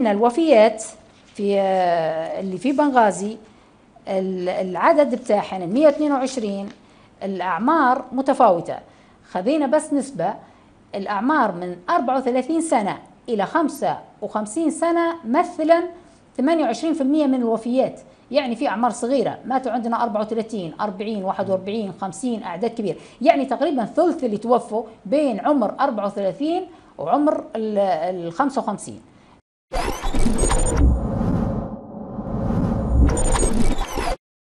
الوفيات في اللي في بنغازي العدد بتاعهن 122. الأعمار متفاوتة، خذينا بس نسبة. الأعمار من 34 سنة إلى 55 سنة مثلا 28% من الوفيات. يعني في أعمار صغيرة ماتوا عندنا 34 40 41 50 أعداد كبيرة. يعني تقريبا ثلث اللي توفوا بين عمر 34 وعمر ال 55.